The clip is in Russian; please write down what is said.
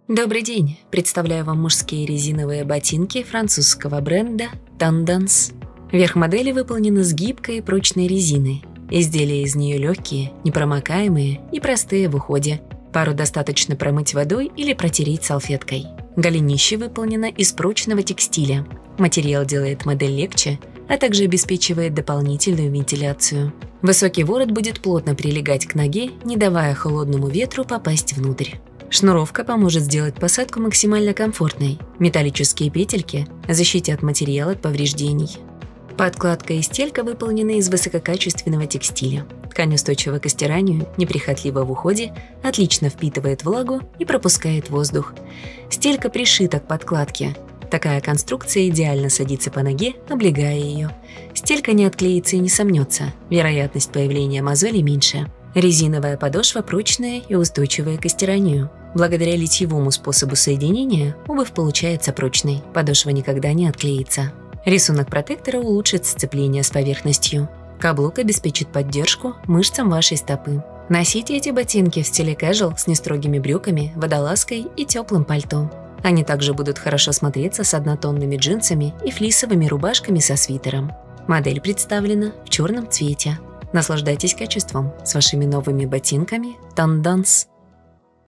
Добрый день! Представляю вам мужские резиновые ботинки французского бренда Tendance. Верх модели выполнен из гибкой и прочной резины. Изделия из нее легкие, непромокаемые и простые в уходе. Пару достаточно промыть водой или протереть салфеткой. Голенище выполнено из прочного текстиля. Материал делает модель легче, а также обеспечивает дополнительную вентиляцию. Высокий ворот будет плотно прилегать к ноге, не давая холодному ветру попасть внутрь. Шнуровка поможет сделать посадку максимально комфортной. Металлические петельки защитят материал от повреждений. Подкладка и стелька выполнены из высококачественного текстиля. Ткань устойчива к стиранию, неприхотлива в уходе, отлично впитывает влагу и пропускает воздух. Стелька пришита к подкладке. Такая конструкция идеально садится по ноге, облегая ее. Стелька не отклеится и не сомнется. Вероятность появления мозолей меньше. Резиновая подошва прочная и устойчивая к стиранию. Благодаря литьевому способу соединения обувь получается прочной, подошва никогда не отклеится. Рисунок протектора улучшит сцепление с поверхностью. Каблук обеспечит поддержку мышцам вашей стопы. Носите эти ботинки в стиле casual с нестрогими брюками, водолазкой и теплым пальто. Они также будут хорошо смотреться с однотонными джинсами и флисовыми рубашками со свитером. Модель представлена в черном цвете. Наслаждайтесь качеством с вашими новыми ботинками Tendance.